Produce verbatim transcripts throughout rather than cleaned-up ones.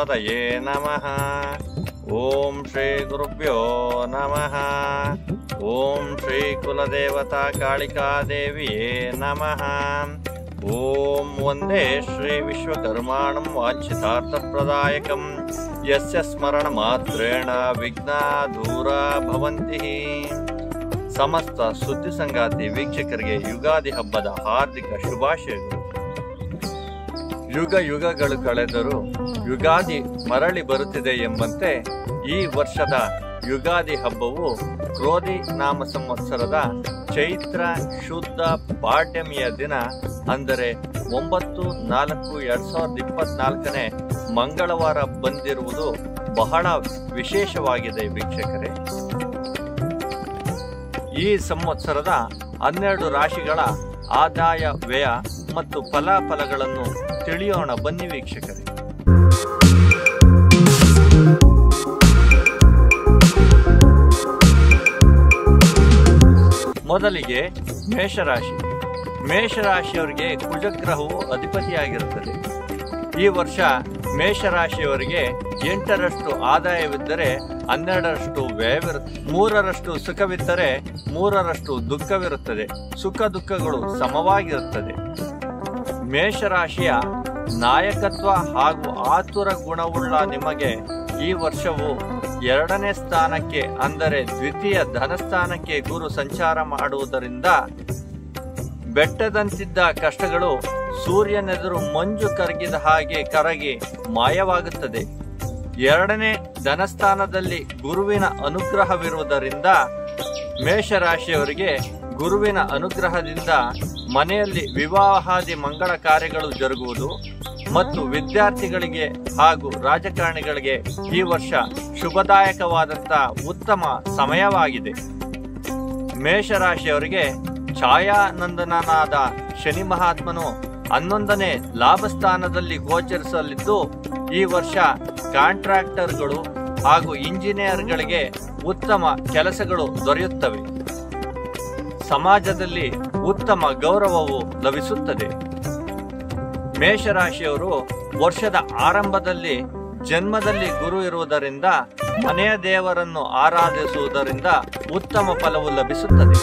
ಗಣಪತಯೇ ನಮಃ. ಓಂ ಶ್ರೀ ಗುರುಭ್ಯೋ ನಮಃ. ಓಂ ಶ್ರೀ ಕುಲದೇವತಾ ಕಾಳಿಕಾದೇವಿಯೇ ನಮಃ. ಓಂ ವಂದೇ ಶ್ರೀ ವಿಶ್ವಕರ್ಮಾಣಂ ವಾಂಛಿತಾರ್ಥಪ್ರದಾಯಕಂ ಯಸ್ಯ ಸ್ಮರಣ ಮಾತ್ರೇಣ ವಿಘ್ನಾ ದೂರ ಭವಂತಿ. ಸಮಸ್ತ ಸುದ್ದಿ ಸಂಗಾತಿ ವೀಕ್ಷಕರಿಗೆ ಯುಗಾದಿ ಹಬ್ಬದ ಹಾರ್ದಿಕ ಶುಭಾಶಯಗಳು. ಯುಗ ಯುಗಗಳು ಕಳೆದರೂ ಯುಗಾದಿ ಮರಳಿ ಬರುತ್ತಿದೆ ಎಂಬಂತೆ ಈ ವರ್ಷದ ಯುಗಾದಿ ಹಬ್ಬವು ಕ್ರೋಧಿ ನಾಮ ಸಂವತ್ಸರದ ಚೈತ್ರ ಶುದ್ಧ ಪಾಡ್ಯಮಿಯ ದಿನ ಅಂದರೆ ಒಂಬತ್ತು ನಾಲ್ಕು ಎರಡ್ ಸಾವಿರದ ಇಪ್ಪತ್ನಾಲ್ಕನೇ ಮಂಗಳವಾರ ಬಂದಿರುವುದು ಬಹಳ ವಿಶೇಷವಾಗಿದೆ ವೀಕ್ಷಕರೇ. ಈ ಸಂವತ್ಸರದ ಹನ್ನೆರಡು ರಾಶಿಗಳ ಆದಾಯ ವ್ಯಯ ಮತ್ತು ಫಲಾಫಲಗಳನ್ನು ತಿಳಿಯೋಣ ಬನ್ನಿ ವೀಕ್ಷಕರೇ. ಮೊದಲಿಗೆ ಮೇಷರಾಶಿ. ಮೇಷರಾಶಿಯವರಿಗೆ ಕುಜಗ್ರಹವು ಅಧಿಪತಿಯಾಗಿರುತ್ತದೆ. ಈ ವರ್ಷ ಮೇಷರಾಶಿಯವರಿಗೆ ಎಂಟರಷ್ಟು ಆದಾಯವಿದ್ದರೆ ಹನ್ನೆರಡರಷ್ಟು ವ್ಯಯವಿರುತ್ತದೆ. ಮೂರರಷ್ಟು ಸುಖವಿದ್ದರೆ ಮೂರರಷ್ಟು ದುಃಖವಿರುತ್ತದೆ. ಸುಖ ದುಃಖಗಳು ಸಮವಾಗಿರುತ್ತದೆ. ಮೇಷರಾಶಿಯ ನಾಯಕತ್ವ ಹಾಗೂ ಆತುರ ಗುಣವುಳ್ಳ ನಿಮಗೆ ಈ ವರ್ಷವು ಎರಡನೇ ಸ್ಥಾನಕ್ಕೆ ಅಂದರೆ ದ್ವಿತೀಯ ಧನಸ್ಥಾನಕ್ಕೆ ಗುರು ಸಂಚಾರ ಮಾಡುವುದರಿಂದ ಬೆಟ್ಟದಂತಿದ್ದ ಕಷ್ಟಗಳು ಸೂರ್ಯನೆದುರು ಮಂಜು ಕರಗಿದ ಹಾಗೆ ಕರಗಿ ಮಾಯವಾಗುತ್ತದೆ. ಎರಡನೇ ಧನಸ್ಥಾನದಲ್ಲಿ ಗುರುವಿನ ಅನುಗ್ರಹವಿರುವುದರಿಂದ ಮೇಷರಾಶಿಯವರಿಗೆ ಗುರುವಿನ ಅನುಗ್ರಹದಿಂದ ಮನೆಯಲ್ಲಿ ವಿವಾಹಾದಿ ಮಂಗಳ ಕಾರ್ಯಗಳು ಜರುಗುವುದು ಮತ್ತು ವಿದ್ಯಾರ್ಥಿಗಳಿಗೆ ಹಾಗೂ ರಾಜಕಾರಣಿಗಳಿಗೆ ಈ ವರ್ಷ ಶುಭದಾಯಕವಾದಂತಹ ಉತ್ತಮ ಸಮಯವಾಗಿದೆ. ಮೇಷರಾಶಿಯವರಿಗೆ ಛಾಯಾನಂದನನಾದ ಶನಿ ಮಹಾತ್ಮನು ಹನ್ನೊಂದನೇ ಲಾಭಸ್ಥಾನದಲ್ಲಿ ಗೋಚರಿಸಲಿದ್ದು ಈ ವರ್ಷ ಕಾಂಟ್ರಾಕ್ಟರ್ಗಳು ಹಾಗೂ ಇಂಜಿನಿಯರ್ಗಳಿಗೆ ಉತ್ತಮ ಕೆಲಸಗಳು ದೊರೆಯುತ್ತವೆ. ಸಮಾಜದಲ್ಲಿ ಉತ್ತಮ ಗೌರವವು ಲಭಿಸುತ್ತದೆ. ಮೇಷರಾಶಿಯವರು ವರ್ಷದ ಆರಂಭದಲ್ಲಿ ಜನ್ಮದಲ್ಲಿ ಗುರು ಇರುವುದರಿಂದ ಮನೆಯ ದೇವರನ್ನು ಆರಾಧಿಸುವುದರಿಂದ ಉತ್ತಮ ಫಲವು ಲಭಿಸುತ್ತದೆ.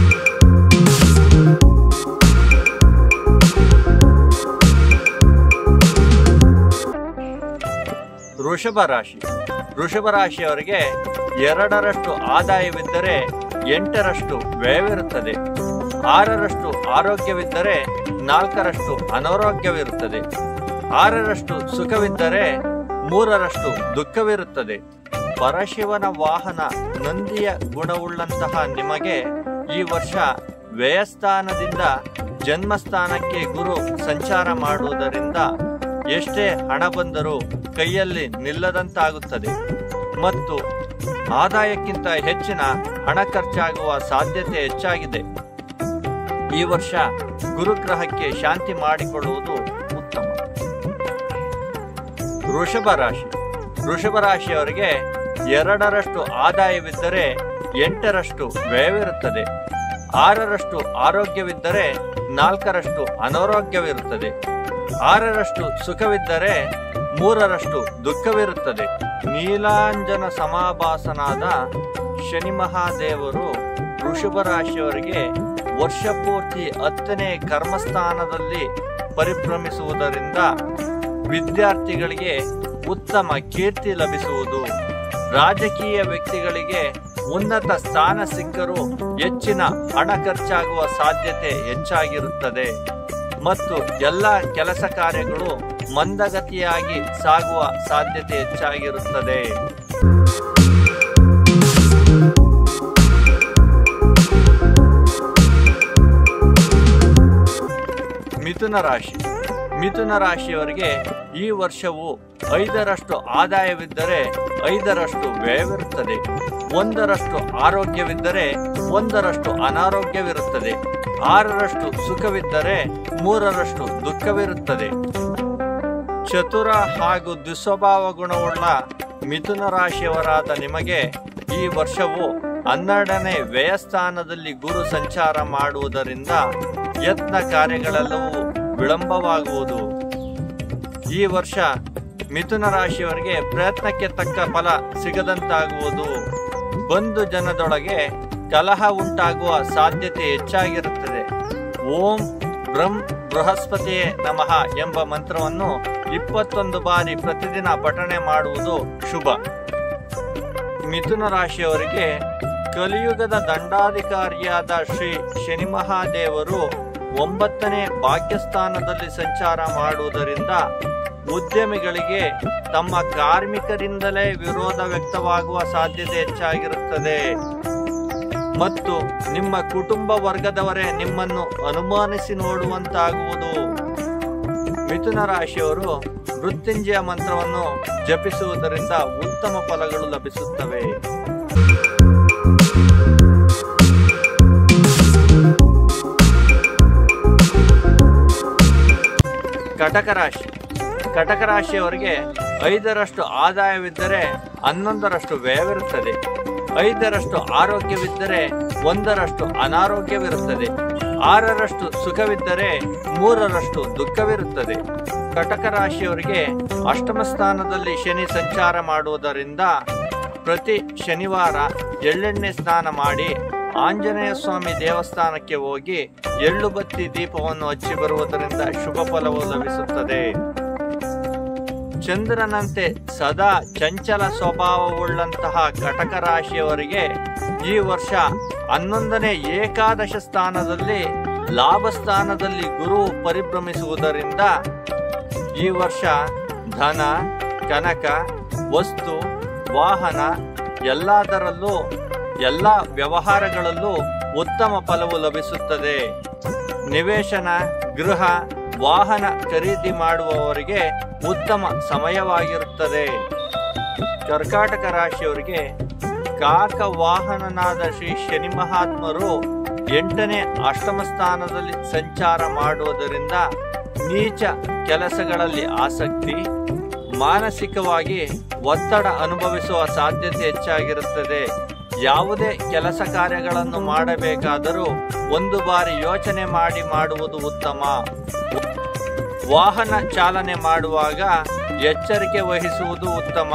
ವೃಷಭ ರಾಶಿ. ವೃಷಭ ರಾಶಿಯವರಿಗೆ ಎರಡರಷ್ಟು ಆದಾಯವಿದ್ದರೆ ಎಂಟರಷ್ಟು ವ್ಯಯವಿರುತ್ತದೆ. ಆರರಷ್ಟು ಆರೋಗ್ಯವಿದ್ದರೆ ನಾಲ್ಕರಷ್ಟು ಅನಾರೋಗ್ಯವಿರುತ್ತದೆ. ಆರರಷ್ಟು ಸುಖವಿದ್ದರೆ ಮೂರರಷ್ಟು ದುಃಖವಿರುತ್ತದೆ. ಪರಶಿವನ ವಾಹನ ನಂದಿಯ ಗುಣವುಳ್ಳಂತಹ ನಿಮಗೆ ಈ ವರ್ಷ ವ್ಯಯಸ್ಥಾನದಿಂದ ಜನ್ಮಸ್ಥಾನಕ್ಕೆ ಗುರು ಸಂಚಾರ ಮಾಡುವುದರಿಂದ ಎಷ್ಟೇ ಹಣ ಬಂದರೂ ಕೈಯಲ್ಲಿ ನಿಲ್ಲದಂತಾಗುತ್ತದೆ ಮತ್ತು ಆದಾಯಕ್ಕಿಂತ ಹೆಚ್ಚಿನ ಹಣ ಖರ್ಚಾಗುವ ಸಾಧ್ಯತೆ ಹೆಚ್ಚಾಗಿದೆ. ಈ ವರ್ಷ ಗುರುಗ್ರಹಕ್ಕೆ ಶಾಂತಿ ಮಾಡಿಕೊಳ್ಳುವುದು ಉತ್ತಮ. ವೃಷಭ ರಾಶಿ. ವೃಷಭ ರಾಶಿಯವರಿಗೆ ಎರಡರಷ್ಟು ಆದಾಯವಿದ್ದರೆ ಎಂಟರಷ್ಟು ವ್ಯಯವಿರುತ್ತದೆ. ಆರರಷ್ಟು ಆರೋಗ್ಯವಿದ್ದರೆ ನಾಲ್ಕರಷ್ಟು ಅನಾರೋಗ್ಯವಿರುತ್ತದೆ. ಆರರಷ್ಟು ಸುಖವಿದ್ದರೆ ಮೂರರಷ್ಟು ದುಃಖವಿರುತ್ತದೆ. ನೀಲಾಂಜನ ಸಮಾಭಾಸನಾದ ಶನಿ ಮಹಾದೇವರು ವೃಷಭ ರಾಶಿಯವರಿಗೆ ವರ್ಷ ಪೂರ್ತಿ ಹತ್ತನೇ ಕರ್ಮಸ್ಥಾನದಲ್ಲಿ ಪರಿಭ್ರಮಿಸುವುದರಿಂದ ವಿದ್ಯಾರ್ಥಿಗಳಿಗೆ ಉತ್ತಮ ಕೀರ್ತಿ ಲಭಿಸುವುದು. ರಾಜಕೀಯ ವ್ಯಕ್ತಿಗಳಿಗೆ ಉನ್ನತ ಸ್ಥಾನ ಸಿಕ್ಕರೂ ಹೆಚ್ಚಿನ ಹಣ ಖರ್ಚಾಗುವ ಸಾಧ್ಯತೆ ಹೆಚ್ಚಾಗಿರುತ್ತದೆ ಮತ್ತು ಎಲ್ಲ ಕೆಲಸ ಕಾರ್ಯಗಳು ಮಂದಗತಿಯಾಗಿ ಸಾಗುವ ಸಾಧ್ಯತೆ ಹೆಚ್ಚಾಗಿರುತ್ತದೆ. ಮಿಥುನ ರಾಶಿ. ಮಿಥುನ ರಾಶಿಯವರಿಗೆ ಈ ವರ್ಷವು ಐದರಷ್ಟು ಆದಾಯವಿದ್ದರೆ ಐದರಷ್ಟು ವ್ಯಯವಿರುತ್ತದೆ. ಒಂದರಷ್ಟು ಆರೋಗ್ಯವಿದ್ದರೆ ಒಂದರಷ್ಟು ಅನಾರೋಗ್ಯವಿರುತ್ತದೆ. ಆರರಷ್ಟು ಸುಖವಿದ್ದರೆ ಮೂರರಷ್ಟು ದುಃಖವಿರುತ್ತದೆ. ಚತುರ ಹಾಗೂ ದುಸ್ವಭಾವ ಗುಣವುಳ್ಳ ಮಿಥುನ ರಾಶಿಯವರಾದ ನಿಮಗೆ ಈ ವರ್ಷವು ಹನ್ನೆರಡನೇ ವ್ಯಯಸ್ಥಾನದಲ್ಲಿ ಗುರು ಸಂಚಾರ ಮಾಡುವುದರಿಂದ ಯತ್ನ ಕಾರ್ಯಗಳೆಲ್ಲವೂ ವಿಳಂಬವಾಗುವುದು. ಈ ವರ್ಷ ಮಿಥುನ ರಾಶಿಯವರಿಗೆ ಪ್ರಯತ್ನಕ್ಕೆ ತಕ್ಕ ಫಲ ಸಿಗದಂತಾಗುವುದು. ಬಂಧು ಜನದೊಳಗೆ ಕಲಹ ಉಂಟಾಗುವ ಸಾಧ್ಯತೆ ಹೆಚ್ಚಾಗಿರುತ್ತದೆ. ಓಂ ಬ್ರಹ್ಮ ಬೃಹಸ್ಪತಿಯೇ ನಮಃ ಎಂಬ ಮಂತ್ರವನ್ನು ಇಪ್ಪತ್ತೊಂದು ಬಾರಿ ಪ್ರತಿದಿನ ಪಠಣೆ ಮಾಡುವುದು ಶುಭ. ಮಿಥುನ ರಾಶಿಯವರಿಗೆ ಕಲಿಯುಗದ ದಂಡಾಧಿಕಾರಿಯಾದ ಶ್ರೀ ಶನಿ ಮಹಾದೇವರು ಒಂಬತ್ತನೇ ಭಾಗ್ಯಸ್ಥಾನದಲ್ಲಿ ಸಂಚಾರ ಮಾಡುವುದರಿಂದ ಉದ್ಯಮಿಗಳಿಗೆ ತಮ್ಮ ಕಾರ್ಮಿಕರಿಂದಲೇ ವಿರೋಧ ವ್ಯಕ್ತವಾಗುವ ಸಾಧ್ಯತೆ ಹೆಚ್ಚಾಗಿರುತ್ತದೆ ಮತ್ತು ನಿಮ್ಮ ಕುಟುಂಬ ವರ್ಗದವರೇ ನಿಮ್ಮನ್ನು ಅನುಮಾನಿಸಿ ನೋಡುವಂತಾಗುವುದು. ಮಿಥುನ ರಾಶಿಯವರು ಮೃತ್ಯುಂಜಯ ಮಂತ್ರವನ್ನು ಜಪಿಸುವುದರಿಂದ ಉತ್ತಮ ಫಲಗಳು ಲಭಿಸುತ್ತವೆ. ಕಟಕ ರಾಶಿ. ಕಟಕ ರಾಶಿಯವರಿಗೆ ಐದರಷ್ಟು ಆದಾಯವಿದ್ದರೆ ಹನ್ನೊಂದರಷ್ಟು ವ್ಯಯವಿರುತ್ತದೆ. ಐದರಷ್ಟು ಆರೋಗ್ಯವಿದ್ದರೆ ಒಂದರಷ್ಟು ಅನಾರೋಗ್ಯವಿರುತ್ತದೆ. ಆರರಷ್ಟು ಸುಖವಿದ್ದರೆ ಮೂರರಷ್ಟು ದುಃಖವಿರುತ್ತದೆ. ಕಟಕ ರಾಶಿಯವರಿಗೆ ಅಷ್ಟಮ ಸ್ಥಾನದಲ್ಲಿ ಶನಿ ಸಂಚಾರ ಮಾಡುವುದರಿಂದ ಪ್ರತಿ ಶನಿವಾರ ಎಳ್ಳೆಣ್ಣೆ ಸ್ನಾನ ಮಾಡಿ ಆಂಜನೇಯ ಸ್ವಾಮಿ ದೇವಸ್ಥಾನಕ್ಕೆ ಹೋಗಿ ಎಳ್ಳು ಬತ್ತಿ ದೀಪವನ್ನು ಹಚ್ಚಿ ಬರುವುದರಿಂದ ಶುಭ ಫಲವು ಲಭಿಸುತ್ತದೆ. ಚಂದ್ರನಂತೆ ಸದಾ ಚಂಚಲ ಸ್ವಭಾವವುಳ್ಳಂತಹ ಕಟಕ ರಾಶಿಯವರಿಗೆ ಈ ವರ್ಷ ಹನ್ನೊಂದನೇ ಏಕಾದಶ ಸ್ಥಾನದಲ್ಲಿ ಲಾಭ ಸ್ಥಾನದಲ್ಲಿ ಗುರು ಪರಿಭ್ರಮಿಸುವುದರಿಂದ ಈ ವರ್ಷ ಧನ, ಕನಕ, ವಸ್ತು, ವಾಹನ ಎಲ್ಲದರಲ್ಲೂ ಎಲ್ಲ ವ್ಯವಹಾರಗಳಲ್ಲೂ ಉತ್ತಮ ಫಲವು ಲಭಿಸುತ್ತದೆ. ನಿವೇಶನ, ಗೃಹ, ವಾಹನ ಖರೀದಿ ಮಾಡುವವರಿಗೆ ಉತ್ತಮ ಸಮಯವಾಗಿರುತ್ತದೆ. ಕರ್ಕಾಟಕ ರಾಶಿಯವರಿಗೆ ಕಾಕ ವಾಹನನಾದ ಶ್ರೀ ಶನಿ ಮಹಾತ್ಮರು ಎಂಟನೇ ಅಷ್ಟಮ ಸ್ಥಾನದಲ್ಲಿ ಸಂಚಾರ ಮಾಡುವುದರಿಂದ ನೀಚ ಕೆಲಸಗಳಲ್ಲಿ ಆಸಕ್ತಿ, ಮಾನಸಿಕವಾಗಿ ಒತ್ತಡ ಅನುಭವಿಸುವ ಸಾಧ್ಯತೆ ಹೆಚ್ಚಾಗಿರುತ್ತದೆ. ಯಾವುದೇ ಕೆಲಸ ಕಾರ್ಯಗಳನ್ನು ಮಾಡಬೇಕಾದರೂ ಒಂದು ಬಾರಿ ಯೋಚನೆ ಮಾಡಿ ಮಾಡುವುದು ಉತ್ತಮ. ವಾಹನ ಚಾಲನೆ ಮಾಡುವಾಗ ಎಚ್ಚರಿಕೆ ವಹಿಸುವುದು ಉತ್ತಮ.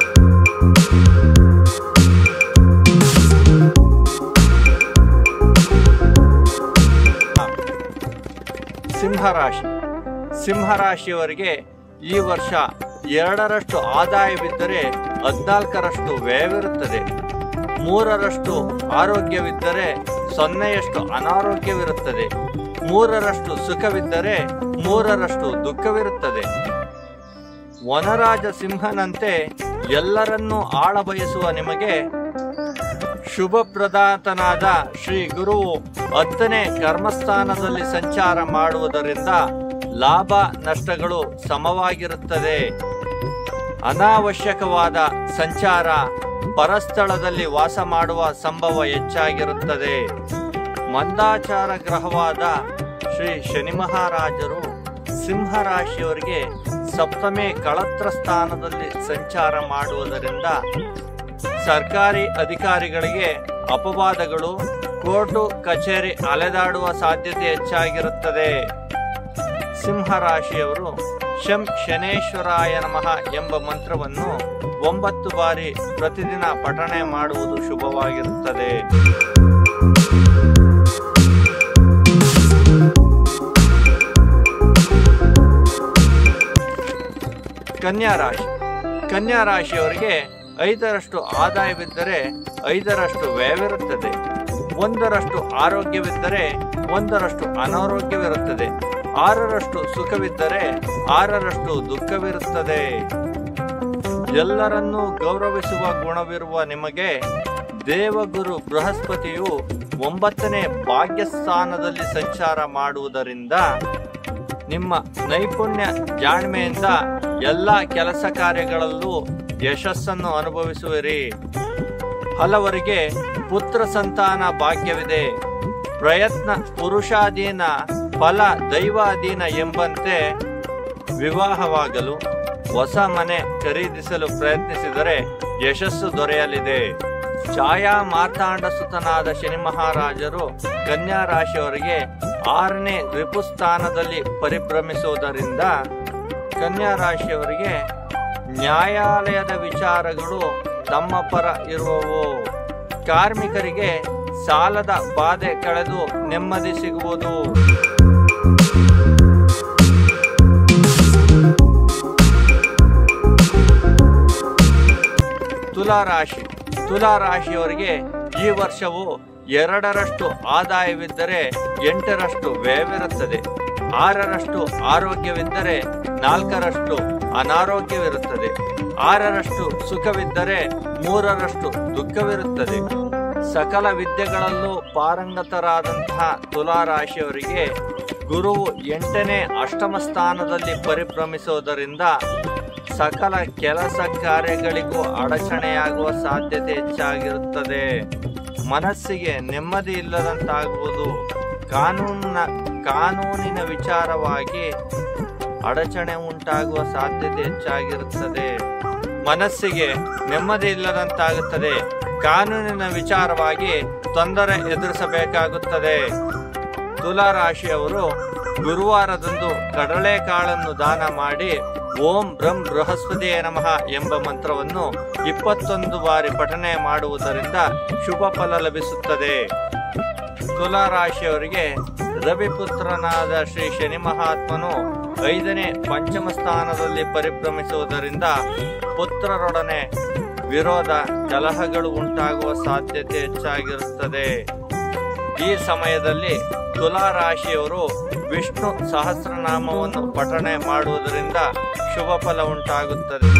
ಸಿಂಹರಾಶಿ. ಸಿಂಹರಾಶಿಯವರಿಗೆ ಈ ವರ್ಷ ಎರಡರಷ್ಟು ಆದಾಯವಿದ್ದರೆ ಹದಿನಾಲ್ಕರಷ್ಟು ವ್ಯಯವಿರುತ್ತದೆ. ಮೂರರಷ್ಟು ಆರೋಗ್ಯವಿದ್ದರೆ ಸೊನ್ನೆಯಷ್ಟು ಅನಾರೋಗ್ಯವಿರುತ್ತದೆ. ಮೂರರಷ್ಟು ಸುಖವಿದ್ದರೆ ಮೂರರಷ್ಟು ದುಃಖವಿರುತ್ತದೆ. ವನರಾಜ ಸಿಂಹನಂತೆ ಎಲ್ಲರನ್ನೂ ಆಳ ಬಯಸುವ ನಿಮಗೆ ಶುಭಪ್ರದಾತನಾದ ಶ್ರೀ ಗುರುವು ಹತ್ತನೇ ಕರ್ಮಸ್ಥಾನದಲ್ಲಿ ಸಂಚಾರ ಮಾಡುವುದರಿಂದ ಲಾಭ ನಷ್ಟಗಳು ಸಮವಾಗಿರುತ್ತದೆ. ಅನಾವಶ್ಯಕವಾದ ಸಂಚಾರ, ಪರಸ್ಥಳದಲ್ಲಿ ವಾಸ ಮಾಡುವ ಸಂಭವ ಹೆಚ್ಚಾಗಿರುತ್ತದೆ. ಮಂದಾಚಾರ ಗ್ರಹವಾದ ಶ್ರೀ ಶನಿ ಮಹಾರಾಜರು ಸಿಂಹರಾಶಿಯವರಿಗೆ ಸಪ್ತಮೇ ಕಳತ್ರ ಸ್ಥಾನದಲ್ಲಿ ಸಂಚಾರ ಮಾಡುವುದರಿಂದ ಸರ್ಕಾರಿ ಅಧಿಕಾರಿಗಳಿಗೆ ಅಪವಾದಗಳು, ಕೋರ್ಟು ಕಚೇರಿ ಅಲೆದಾಡುವ ಸಾಧ್ಯತೆ ಹೆಚ್ಚಾಗಿರುತ್ತದೆ. ಸಿಂಹರಾಶಿಯವರು ಶಂ ಶನೇಶ್ವರಾಯ ನಮಃ ಎಂಬ ಮಂತ್ರವನ್ನು ಒಂಬತ್ತು ಬಾರಿ ಪ್ರತಿದಿನ ಪಠಣೆ ಮಾಡುವುದು ಶುಭವಾಗಿರುತ್ತದೆ. ಕನ್ಯಾ ರಾಶಿ. ಕನ್ಯಾ ರಾಶಿಯವರಿಗೆ ಐದರಷ್ಟು ಆದಾಯವಿದ್ದರೆ ಐದರಷ್ಟು ವ್ಯಯವಿರುತ್ತದೆ. ಒಂದರಷ್ಟು ಆರೋಗ್ಯವಿದ್ದರೆ ಒಂದರಷ್ಟು ಅನಾರೋಗ್ಯವಿರುತ್ತದೆ. ಆರರಷ್ಟು ಸುಖವಿದ್ದರೆ ಆರರಷ್ಟು ದುಃಖವಿರುತ್ತದೆ. ಎಲ್ಲರನ್ನೂ ಗೌರವಿಸುವ ಗುಣವಿರುವ ನಿಮಗೆ ದೇವಗುರು ಬೃಹಸ್ಪತಿಯು ಒಂಬತ್ತನೇ ಭಾಗ್ಯಸ್ಥಾನದಲ್ಲಿ ಸಂಚಾರ ಮಾಡುವುದರಿಂದ ನಿಮ್ಮ ನೈಪುಣ್ಯ ಜಾಣ್ಮೆಯಿಂದ ಎಲ್ಲ ಕೆಲಸ ಕಾರ್ಯಗಳಲ್ಲೂ ಯಶಸ್ಸನ್ನು ಅನುಭವಿಸುವಿರಿ. ಹಲವರಿಗೆ ಪುತ್ರ ಸಂತಾನ ಭಾಗ್ಯವಿದೆ. ಪ್ರಯತ್ನ ಪುರುಷಾಧೀನ, ಫಲ ದೈವಾಧೀನ ಎಂಬಂತೆ ವಿವಾಹವಾಗಲು, ಹೊಸ ಮನೆ ಖರೀದಿಸಲು ಪ್ರಯತ್ನಿಸಿದರೆ ಯಶಸ್ಸು ದೊರೆಯಲಿದೆ. ಛಾಯಾ ಮಾರ್ತಾಂಡ ಸುತನಾದ ಶನಿ ಮಹಾರಾಜರು ಕನ್ಯಾ ರಾಶಿಯವರಿಗೆ ಆರನೇ ರಿಪುಸ್ಥಾನದಲ್ಲಿ ಪರಿಭ್ರಮಿಸುವುದರಿಂದ ಕನ್ಯಾ ರಾಶಿಯವರಿಗೆ ನ್ಯಾಯಾಲಯದ ವಿಚಾರಗಳು ತಮ್ಮ ಪರ ಇರುವವು. ಕಾರ್ಮಿಕರಿಗೆ ಸಾಲದ ಬಾಧೆ ಕಳೆದು ನೆಮ್ಮದಿ ಸಿಗುವುದು. ತುಲಾರಾಶಿ ತುಲಾರಾಶಿಯವರಿಗೆ ಈ ವರ್ಷವು ಎರಡರಷ್ಟು ಆದಾಯವಿದ್ದರೆ ಎಂಟರಷ್ಟು ವ್ಯಯವಿರುತ್ತದೆ. ಆರರಷ್ಟು ಆರೋಗ್ಯವಿದ್ದರೆ ನಾಲ್ಕರಷ್ಟು ಅನಾರೋಗ್ಯವಿರುತ್ತದೆ. ಆರರಷ್ಟು ಸುಖವಿದ್ದರೆ ಮೂರರಷ್ಟು ದುಃಖವಿರುತ್ತದೆ. ಸಕಲ ವಿದ್ಯೆಗಳಲ್ಲೂ ಪಾರಂಗತರಾದಂತಹ ತುಲಾರಾಶಿಯವರಿಗೆ ಗುರುವು ಎಂಟನೇ ಅಷ್ಟಮ ಸ್ಥಾನದಲ್ಲಿ ಪರಿಭ್ರಮಿಸುವುದರಿಂದ ಸಕಲ ಕೆಲಸ ಕಾರ್ಯಗಳಿಗೂ ಅಡಚಣೆಯಾಗುವ ಸಾಧ್ಯತೆ ಹೆಚ್ಚಾಗಿರುತ್ತದೆ. ಮನಸ್ಸಿಗೆ ನೆಮ್ಮದಿ ಇಲ್ಲದಂತಾಗುವುದು. ಕಾನೂನಿನ ಕಾನೂನಿನ ವಿಚಾರವಾಗಿ ಅಡಚಣೆ ಉಂಟಾಗುವ ಸಾಧ್ಯತೆ ಹೆಚ್ಚಾಗಿರುತ್ತದೆ. ಮನಸ್ಸಿಗೆ ನೆಮ್ಮದಿ ಇಲ್ಲದಂತಾಗುತ್ತದೆ. ಕಾನೂನಿನ ವಿಚಾರವಾಗಿ ತೊಂದರೆ ಎದುರಿಸಬೇಕಾಗುತ್ತದೆ. ತುಲಾರಾಶಿಯವರು ಗುರುವಾರದಂದು ಕಡಲೆಕಾಳನ್ನು ದಾನ ಮಾಡಿ ಓಂ ಬ್ರಹ್ಮ ಬೃಹಸ್ಪತಿಯೇ ನಮಃ ಎಂಬ ಮಂತ್ರವನ್ನು ಇಪ್ಪತ್ತೊಂದು ಬಾರಿ ಪಠನೆ ಮಾಡುವುದರಿಂದ ಶುಭ ಫಲ ಲಭಿಸುತ್ತದೆ. ತುಲಾರಾಶಿಯವರಿಗೆ ರವಿಪುತ್ರನಾದ ಶ್ರೀ ಶನಿ ಮಹಾತ್ಮನು ಐದನೇ ಪಂಚಮ ಸ್ಥಾನದಲ್ಲಿ ಪರಿಭ್ರಮಿಸುವುದರಿಂದ ಪುತ್ರರೊಡನೆ ವಿರೋಧ ಕಲಹಗಳು ಉಂಟಾಗುವ ಸಾಧ್ಯತೆ ಹೆಚ್ಚಾಗಿರುತ್ತದೆ. ಈ ಸಮಯದಲ್ಲಿ ತುಲಾರಾಶಿಯವರು ವಿಷ್ಣು ಸಹಸ್ರನಾಮವನ್ನು ಪಠನೆ ಮಾಡುವುದರಿಂದ ಶುಭ ಫಲ ಉಂಟಾಗುತ್ತದೆ.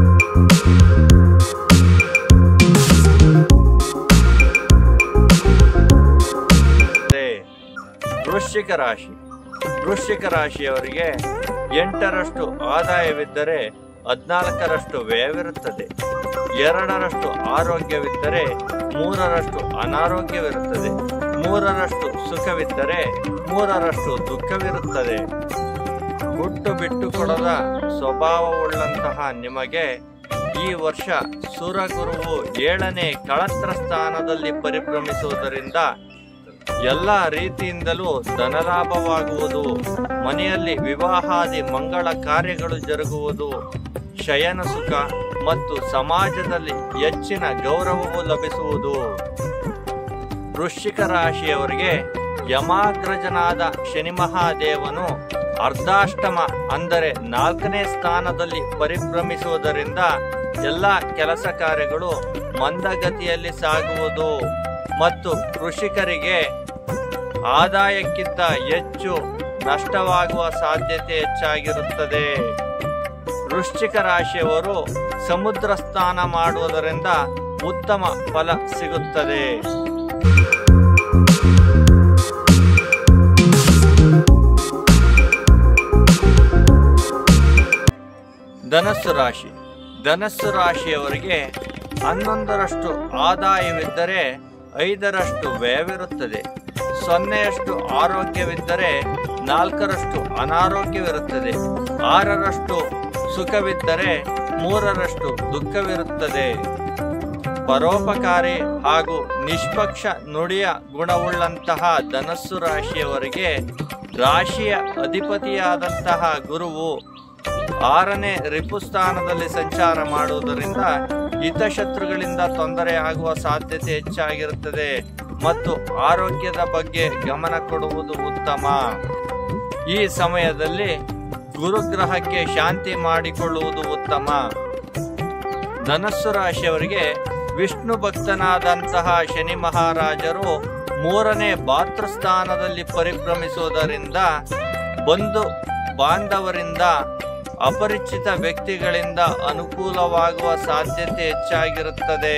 ವೃಶ್ಚಿಕ ರಾಶಿ ವೃಶ್ಚಿಕ ರಾಶಿಯವರಿಗೆ ಎಂಟರಷ್ಟು ಆದಾಯವಿದ್ದರೆ ಹದಿನಾಲ್ಕರಷ್ಟು ವ್ಯಯವಿರುತ್ತದೆ. ಎರಡರಷ್ಟು ಆರೋಗ್ಯವಿದ್ದರೆ ಮೂರರಷ್ಟು ಅನಾರೋಗ್ಯವಿರುತ್ತದೆ. ಮೂರರಷ್ಟು ಸುಖವಿದ್ದರೆ ಮೂರರಷ್ಟು ದುಃಖವಿರುತ್ತದೆ. ಗುಟ್ಟು ಬಿಟ್ಟು ಕೊಡದ ಸ್ವಭಾವವುಳ್ಳಂತಹ ನಿಮಗೆ ಈ ವರ್ಷ ಸುರಗುರುವು ಏಳನೇ ಕಳತ್ರ ಸ್ಥಾನದಲ್ಲಿ ಪರಿಭ್ರಮಿಸುವುದರಿಂದ ಎಲ್ಲ ರೀತಿಯಿಂದಲೂ ಧನಲಾಭವಾಗುವುದು. ಮನೆಯಲ್ಲಿ ವಿವಾಹಾದಿ ಮಂಗಳ ಕಾರ್ಯಗಳು ಜರುಗುವುದು. ಶಯನ ಸುಖ ಮತ್ತು ಸಮಾಜದಲ್ಲಿ ಹೆಚ್ಚಿನ ಗೌರವವು ಲಭಿಸುವುದು. ವೃಶ್ಚಿಕ ರಾಶಿಯವರಿಗೆ ಯಮಾಗ್ರಜನಾದ ಶನಿ ಮಹಾದೇವನು ಅರ್ಧಾಷ್ಟಮ ಅಂದರೆ ನಾಲ್ಕನೇ ಸ್ಥಾನದಲ್ಲಿ ಪರಿಭ್ರಮಿಸುವುದರಿಂದ ಎಲ್ಲ ಕೆಲಸ ಕಾರ್ಯಗಳು ಮಂದಗತಿಯಲ್ಲಿ ಸಾಗುವುದು ಮತ್ತು ಕೃಷಿಕರಿಗೆ ಆದಾಯಕ್ಕಿಂತ ಹೆಚ್ಚು ನಷ್ಟವಾಗುವ ಸಾಧ್ಯತೆ ಹೆಚ್ಚಾಗಿರುತ್ತದೆ. ವೃಶ್ಚಿಕ ರಾಶಿಯವರು ಸಮುದ್ರ ಸ್ನಾನ ಮಾಡುವುದರಿಂದ ಉತ್ತಮ ಫಲ ಸಿಗುತ್ತದೆ. ಧನಸ್ಸು ರಾಶಿ ಧನಸ್ಸು ರಾಶಿಯವರಿಗೆ ಹನ್ನೊಂದರಷ್ಟು ಆದಾಯವಿದ್ದರೆ ಐದರಷ್ಟು ವ್ಯಯವಿರುತ್ತದೆ. ಸೊನ್ನೆಯಷ್ಟು ಆರೋಗ್ಯವಿದ್ದರೆ ನಾಲ್ಕರಷ್ಟು ಅನಾರೋಗ್ಯವಿರುತ್ತದೆ. ಆರರಷ್ಟು ಸುಖವಿದ್ದರೆ ಮೂರರಷ್ಟು ದುಃಖವಿರುತ್ತದೆ. ಪರೋಪಕಾರಿ ಹಾಗೂ ನಿಷ್ಪಕ್ಷ ನುಡಿಯ ಗುಣವುಳ್ಳಂತಹ ಧನಸ್ಸು ರಾಶಿಯವರಿಗೆ ರಾಶಿಯ ಅಧಿಪತಿಯಾದಂತಹ ಗುರುವು ಆರನೇ ರಿಪುಸ್ಥಾನದಲ್ಲಿ ಸಂಚಾರ ಮಾಡುವುದರಿಂದ ಹಿತಶತ್ರುಗಳಿಂದ ತೊಂದರೆ ಆಗುವ ಸಾಧ್ಯತೆ ಹೆಚ್ಚಾಗಿರುತ್ತದೆ ಮತ್ತು ಆರೋಗ್ಯದ ಬಗ್ಗೆ ಗಮನ ಕೊಡುವುದು ಉತ್ತಮ. ಈ ಸಮಯದಲ್ಲಿ ಗುರುಗ್ರಹಕ್ಕೆ ಶಾಂತಿ ಮಾಡಿಕೊಳ್ಳುವುದು ಉತ್ತಮ. ಧನಸ್ಸು ರಾಶಿಯವರಿಗೆ ವಿಷ್ಣು ಭಕ್ತನಾದಂತಹ ಶನಿ ಮಹಾರಾಜರು ಮೂರನೇ ಭಾತೃಸ್ಥಾನದಲ್ಲಿ ಪರಿಭ್ರಮಿಸುವುದರಿಂದ ಬಂಧು ಬಾಂಧವರಿಂದ ಅಪರಿಚಿತ ವ್ಯಕ್ತಿಗಳಿಂದ ಅನುಕೂಲವಾಗುವ ಸಾಧ್ಯತೆ ಹೆಚ್ಚಾಗಿರುತ್ತದೆ.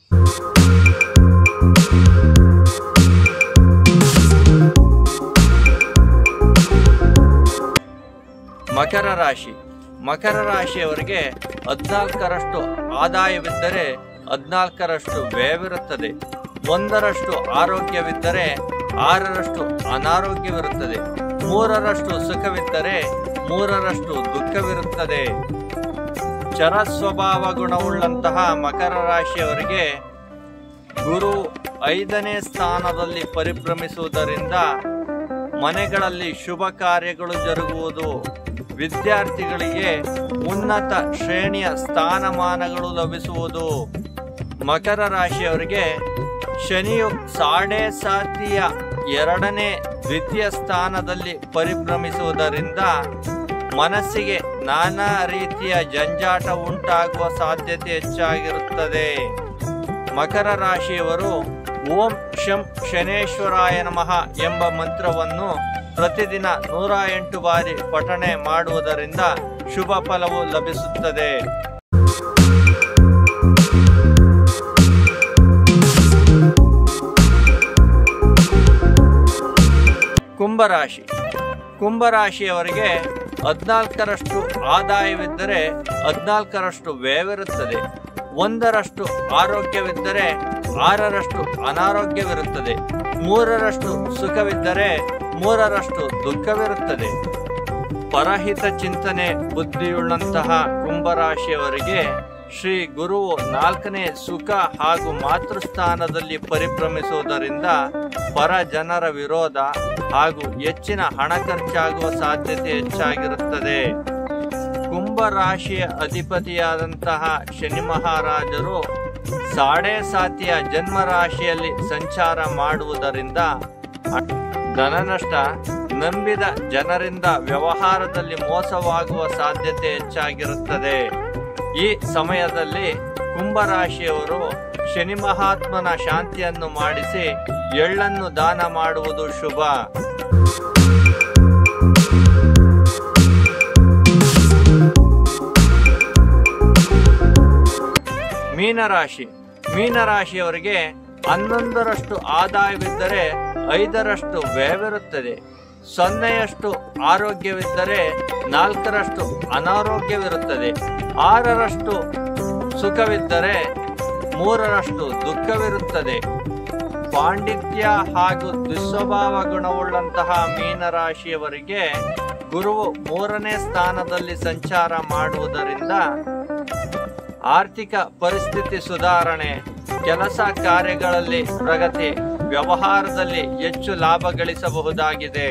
ಮಕರ ರಾಶಿ ಮಕರ ರಾಶಿಯವರಿಗೆ ಹದಿನಾಲ್ಕರಷ್ಟು ಆದಾಯವಿದ್ದರೆ ಹದಿನಾಲ್ಕರಷ್ಟು ವ್ಯಯವಿರುತ್ತದೆ. ಒಂದರಷ್ಟು ಆರೋಗ್ಯವಿದ್ದರೆ ಆರರಷ್ಟು ಅನಾರೋಗ್ಯವಿರುತ್ತದೆ. ಮೂರರಷ್ಟು ಸುಖವಿದ್ದರೆ ಮೂರರಷ್ಟು ದುಃಖವಿರುತ್ತದೆ. ಚರ ಸ್ವಭಾವ ಗುಣವುಳ್ಳಂತಹ ಮಕರ ರಾಶಿಯವರಿಗೆ ಗುರು ಐದನೇ ಸ್ಥಾನದಲ್ಲಿ ಪರಿಭ್ರಮಿಸುವುದರಿಂದ ಮನೆಗಳಲ್ಲಿ ಶುಭ ಕಾರ್ಯಗಳು ಜರುಗುವುದು. ವಿದ್ಯಾರ್ಥಿಗಳಿಗೆ ಉನ್ನತ ಶ್ರೇಣಿಯ ಸ್ಥಾನಮಾನಗಳು ಲಭಿಸುವುದು. ಮಕರ ರಾಶಿಯವರಿಗೆ ಶನಿಯು ಸಾಡೆ ಸಾತಿಯ ಎರಡನೇ ದ್ವಿತೀಯ ಸ್ಥಾನದಲ್ಲಿ ಪರಿಭ್ರಮಿಸುವುದರಿಂದ ಮನಸ್ಸಿಗೆ ನಾನಾ ರೀತಿಯ ಜಂಜಾಟ ಉಂಟಾಗುವ ಸಾಧ್ಯತೆ ಹೆಚ್ಚಾಗಿರುತ್ತದೆ. ಮಕರ ರಾಶಿಯವರು ಓಂ ಶಂ ಶನೇಶ್ವರಾಯ ನಮಃ ಎಂಬ ಮಂತ್ರವನ್ನು ಪ್ರತಿದಿನ ನೂರ ಎಂಟು ಬಾರಿ ಪಠಣೆ ಮಾಡುವುದರಿಂದ ಶುಭ ಫಲವು ಲಭಿಸುತ್ತದೆ. ಕುಂಭರಾಶಿ ಕುಂಭರಾಶಿಯವರಿಗೆ ಹದಿನಾಲ್ಕರಷ್ಟು ಆದಾಯವಿದ್ದರೆ ಹದಿನಾಲ್ಕರಷ್ಟು ವ್ಯಯವಿರುತ್ತದೆ. ಒಂದರಷ್ಟು ಆರೋಗ್ಯವಿದ್ದರೆ ಆರರಷ್ಟು ಅನಾರೋಗ್ಯವಿರುತ್ತದೆ. ಮೂರರಷ್ಟು ಸುಖವಿದ್ದರೆ ಮೂರರಷ್ಟು ದುಃಖವಿರುತ್ತದೆ. ಪರಹಿತ ಚಿಂತನೆ ಬುದ್ಧಿಯುಳ್ಳಂತಹ ಕುಂಭರಾಶಿಯವರಿಗೆ ಶ್ರೀ ಗುರುವು ನಾಲ್ಕನೇ ಸುಖ ಹಾಗೂ ಮಾತೃಸ್ಥಾನದಲ್ಲಿ ಪರಿಭ್ರಮಿಸುವುದರಿಂದ ಪರ ಜನರ ವಿರೋಧ ಹಾಗೂ ಹೆಚ್ಚಿನ ಹಣ ಖರ್ಚಾಗುವ ಸಾಧ್ಯತೆ ಹೆಚ್ಚಾಗಿರುತ್ತದೆ. ಕುಂಭರಾಶಿಯ ಅಧಿಪತಿಯಾದಂತಹ ಶನಿ ಮಹಾರಾಜರು ಸಾಡೆ ಸಾತಿಯ ಜನ್ಮ ರಾಶಿಯಲ್ಲಿ ಸಂಚಾರ ಮಾಡುವುದರಿಂದ ಧನನಷ್ಟ, ನಂಬಿದ ಜನರಿಂದ ವ್ಯವಹಾರದಲ್ಲಿ ಮೋಸವಾಗುವ ಸಾಧ್ಯತೆ ಹೆಚ್ಚಾಗಿರುತ್ತದೆ. ಈ ಸಮಯದಲ್ಲಿ ಕುಂಭರಾಶಿಯವರು ಶನಿ ಮಹಾತ್ಮನ ಶಾಂತಿಯನ್ನು ಮಾಡಿಸಿ ಎಳ್ಳನ್ನು ದಾನ ಮಾಡುವುದು ಶುಭ. ಮೀನರಾಶಿ ಮೀನರಾಶಿಯವರಿಗೆ ಹನ್ನೊಂದರಷ್ಟು ಆದಾಯವಿದ್ದರೆ ಐದರಷ್ಟು ವ್ಯಯವಿರುತ್ತದೆ. ಸೊನ್ನೆಯಷ್ಟು ಆರೋಗ್ಯವಿದ್ದರೆ ನಾಲ್ಕರಷ್ಟು ಅನಾರೋಗ್ಯವಿರುತ್ತದೆ. ಆರರಷ್ಟು ಸುಖವಿದ್ದರೆ ಮೂರರಷ್ಟು ದುಃಖವಿರುತ್ತದೆ. ಪಾಂಡಿತ್ಯ ಹಾಗೂ ದುಸ್ವಭಾವ ಗುಣವುಳ್ಳಂತಹ ಮೀನರಾಶಿಯವರಿಗೆ ಗುರುವು ಮೂರನೇ ಸ್ಥಾನದಲ್ಲಿ ಸಂಚಾರ ಮಾಡುವುದರಿಂದ ಆರ್ಥಿಕ ಪರಿಸ್ಥಿತಿ ಸುಧಾರಣೆ, ಕೆಲಸ ಕಾರ್ಯಗಳಲ್ಲಿ ಪ್ರಗತಿ, ವ್ಯವಹಾರದಲ್ಲಿ ಹೆಚ್ಚು ಲಾಭ ಗಳಿಸಬಹುದಾಗಿದೆ.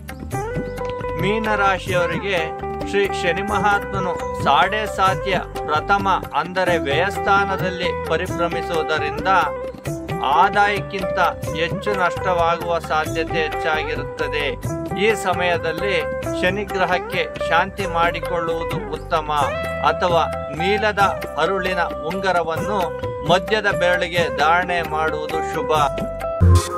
ಮೀನರಾಶಿಯವರಿಗೆ ಶ್ರೀ ಶನಿ ಮಹಾತ್ಮನು ಸಾಡೆ ಸಾತಿಯ ಪ್ರಥಮ ಅಂದರೆ ವ್ಯಯಸ್ಥಾನದಲ್ಲಿ ಪರಿಭ್ರಮಿಸುವುದರಿಂದ ಆದಾಯಕ್ಕಿಂತ ಹೆಚ್ಚು ನಷ್ಟವಾಗುವ ಸಾಧ್ಯತೆ ಹೆಚ್ಚಾಗಿರುತ್ತದೆ. ಈ ಸಮಯದಲ್ಲಿ ಶನಿ ಗ್ರಹಕ್ಕೆ ಶಾಂತಿ ಮಾಡಿಕೊಳ್ಳುವುದು ಉತ್ತಮ. ಅಥವಾ ನೀಲದ ಅರುಳಿನ ಉಂಗರವನ್ನು ಮಧ್ಯದ ಬೆರಳಿಗೆ ಧಾರಣೆ ಮಾಡುವುದು ಶುಭ.